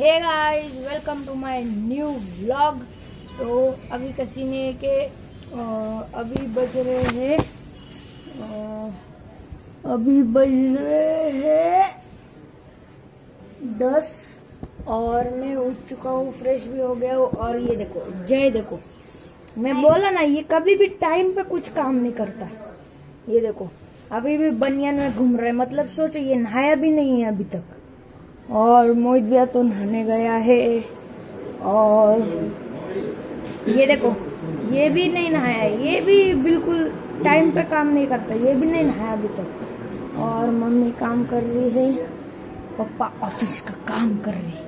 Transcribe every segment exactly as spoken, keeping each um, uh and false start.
Hey guys, welcome to my new vlog. तो अभी का सीन है कि अभी बज रहे हैं अभी बज रहे हैं दस और मैं उठ चुका हूँ, फ्रेश भी हो गया हूँ। और ये देखो जय, देखो मैं बोला ना, ये कभी भी टाइम पे कुछ काम नहीं करता। ये देखो अभी भी बनियान में घूम रहा है, मतलब सोचो ये नहाया भी नहीं है अभी तक। और मोहित भैया तो नहाने गया है। और ये देखो ये भी नहीं नहाया, ये भी बिल्कुल टाइम पे काम नहीं करता, ये भी नहीं नहाया अभी तक। और मम्मी काम कर रही है, पापा ऑफिस का काम कर रहे हैं।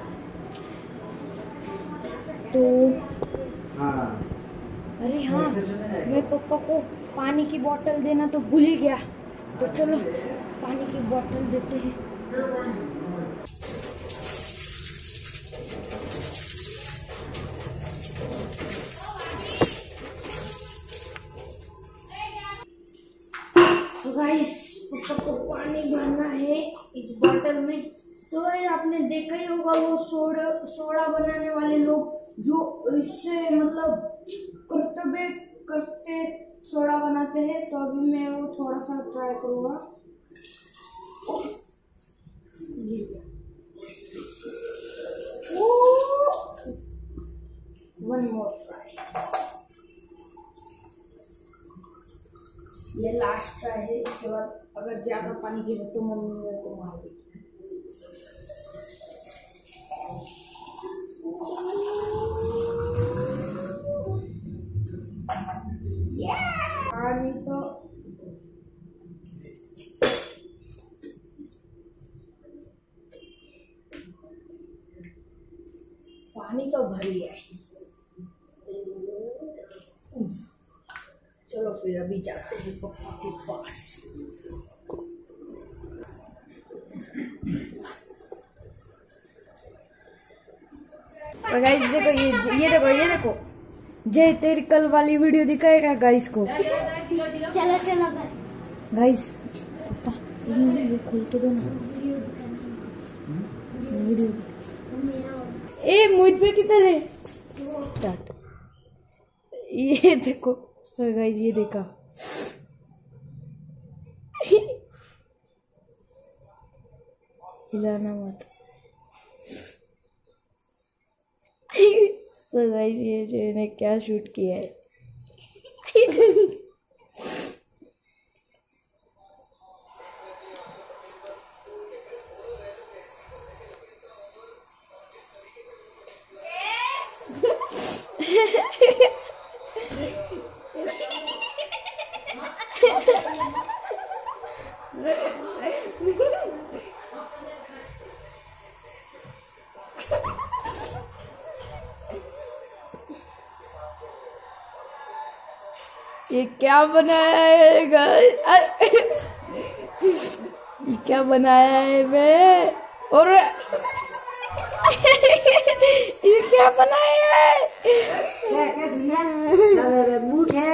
तो हाँ। अरे हाँ, मैं पापा को पानी की बोतल देना तो भूल ही गया, तो चलो पानी की बोतल देते हैं। तो गाइस पापा को पानी भरना है इस बोतल में। तो भाई आपने देखा ही होगा वो सोडा सोडा बनाने वाले लोग जो इससे मतलब कर्तव्य करते सोडा बनाते हैं। तो अभी मैं वो थोड़ा सा ट्राई करूंगा। वन मोर ट्राई, ये लास्ट ट्राई है। इसके बाद अगर ज्यादा पानी गिरे तो मम्मी मेरे को मार देगी। पानी तो पानी तो भर लिया है। चलो फिर अभी जाते हैं पापा के पास। और गाइस देखो ये ये देखो ये देखो जय तेरी कल वाली वीडियो दिखाएगा गाइस को। चलो चलो गाइस पापा ये खोल के दो ना वीडियो। ए मोहित पे किधर है? स्टार्ट। ये देखो तो गाइस ये देखा हिलाना मत। तो गाइस ये जो ने क्या शूट किया है। ये क्या बनाया है गाइस? ये क्या बनाया है मैं? और ये क्या बनाया है? बूट है।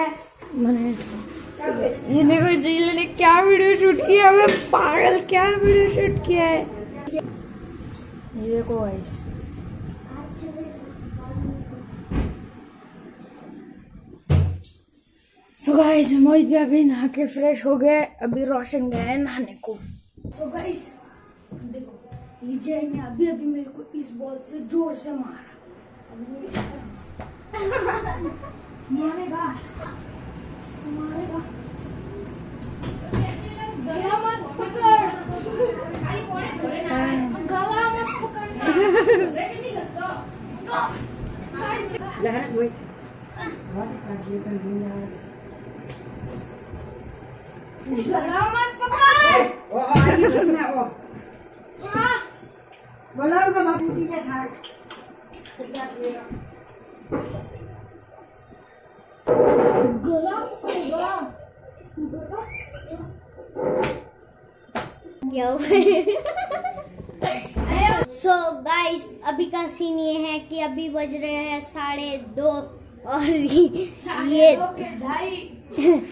ये देखो जिले ने क्या वीडियो शूट किया, मैं पागल, क्या वीडियो शूट किया है। ये देखो गाइस सो गाइस मोहित भी अभी नहा के फ्रेश हो गए, अभी रोशन गया है नहाने को। सो गाइस देखो ये जय ने अभी अभी मेरे को इस बॉल से जोर से मारा। मारेगा मारेगा, गला मत पकड़, गला मत पकड़। गला मत पकड़। बोला बाबू की था गला सो गाइस अभी का सीन ये है कि अभी बज रहे हैं साढ़े दो और ये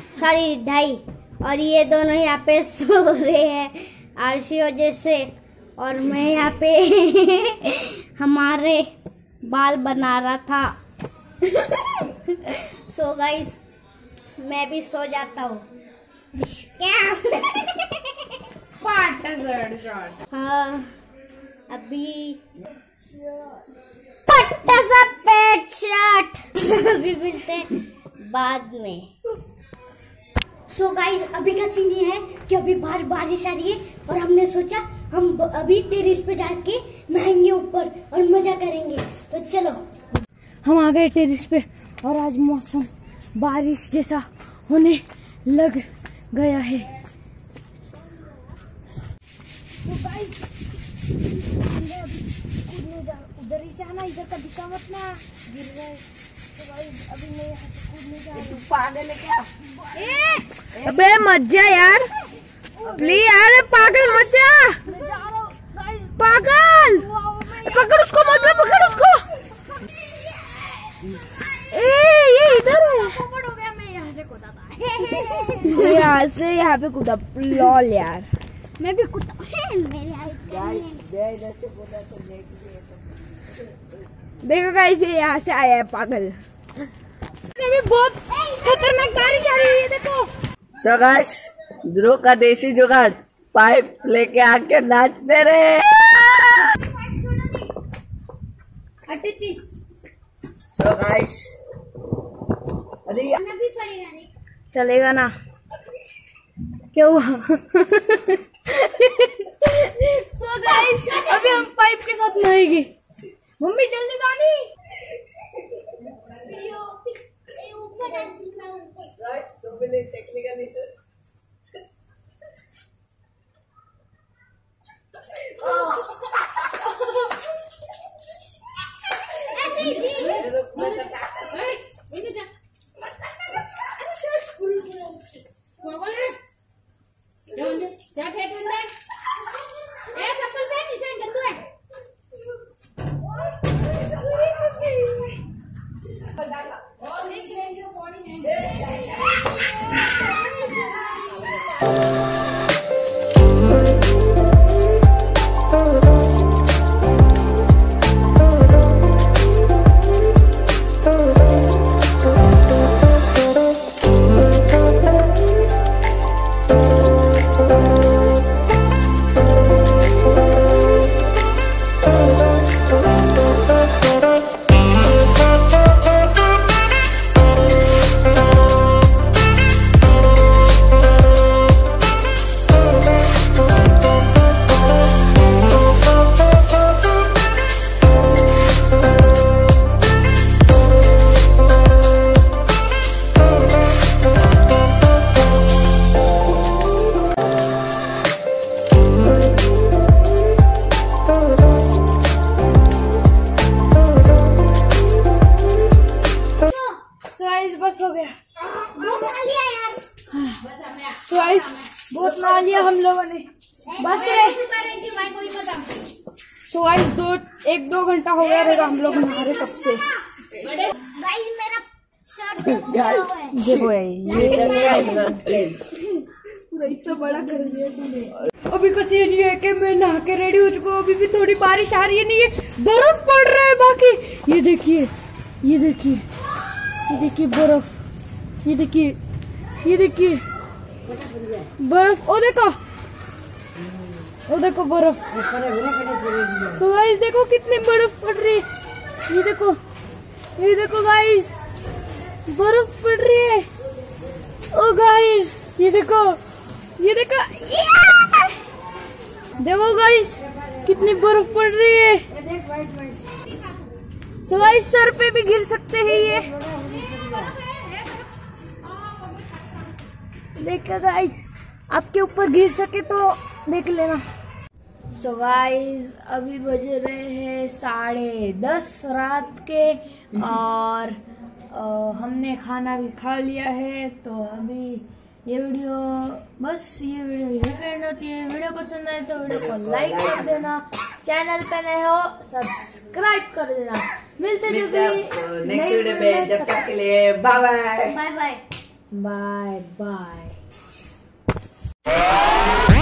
साढ़े ढाई और ये दोनों यहाँ पे सो रहे हैं आरसी वजह से। और मैं यहाँ पे हमारे बाल बना रहा था। सो गाइस मैं भी सो जाता हूँ। क्या? हाँ अभी पट्टा सा पेट शर्ट अभी मिलते हैं बाद में। सो so गाइस अभी का सीन ये है कि अभी बाहर बारिश आ रही है और हमने सोचा हम अभी टेरेस पे जाके नहाएंगे ऊपर और मजा करेंगे। तो चलो हम आ गए टेरेस पे और आज मौसम बारिश जैसा होने लग गया है। तो गाइस उधर ही जाना, इधर का दिक्कत मत ना गिर रहा है। तो गाइस अभी मैं यहाँ से कूदने जा रही हूँ। पागल है क्या? ए! अबे मत जा यार, प्लीज यार, पागल मत जा। मैं जा रहा हूँ गाइस। पागल पकड़ उसको, मत में पकड़ उसको। ए ये इधर है। पकड़ हो गया, मैं यहाँ से कूदा था। यहाँ से यहाँ पे कूदा, लॉल यार। मैं भी कूदा। मेरे देखो गाइस ये यहाँ से आया है पागल। बहुत खतरनाक बारिश आ रही है, देखो। सो गाइस ध्रुव का देसी जुगाड़, पाइप लेके आके नाचते रहे। सो गाइस अरे चलेगा ना, क्या हुआ? सो गाइस अभी हम पाइप के साथ नहाएंगे। मम्मी जल्दी गाड़ी। गाइस तो पहले टेक्निकल इश्यूज। ऐसे ही बस हो गया। गाइस बहुत नहा लिया हम लोगों ने, बस है। सो गाइस दो एक दो घंटा हो गया रहेगा हम लोग नहा रहे कब से। गाइस मेरा शर्ट देखो ये इतना बड़ा कर दिया तूने। अभी का सीन ये है कि मैं नहा के रेडी हो चुका हूँ, अभी भी थोड़ी बारिश आ रही है, नहीं है बर्फ पड़ रहा है बाकी। ये देखिए ये देखिए ये देखिए बर्फ, ये देखिए ये देखिए बर्फ, ओ देखो ओ देखो बर्फ। सो गाइस देखो कितनी बर्फ पड़ रही है, ये देखो ये देखो गाइस बर्फ पड़ रही है। ओ गाइस ये देखो ये देखो देखो गाइस कितनी बर्फ पड़ रही है। सो गाइस सर पे भी गिर सकते हैं ये, देखो गाइस आपके ऊपर गिर सके तो देख लेना। सो गाइस अभी बज रहे हैं साढ़े दस रात के और आ, हमने खाना भी खा लिया है। तो अभी ये वीडियो बस ये वीडियो यही एंड होती है। वीडियो पसंद आए तो वीडियो को लाइक कर देना, चैनल पे नए हो सब्सक्राइब कर देना। मिलते जुलते नेक्स्ट वीडियो में, जब तक के लिए bye bye bye bye bye bye.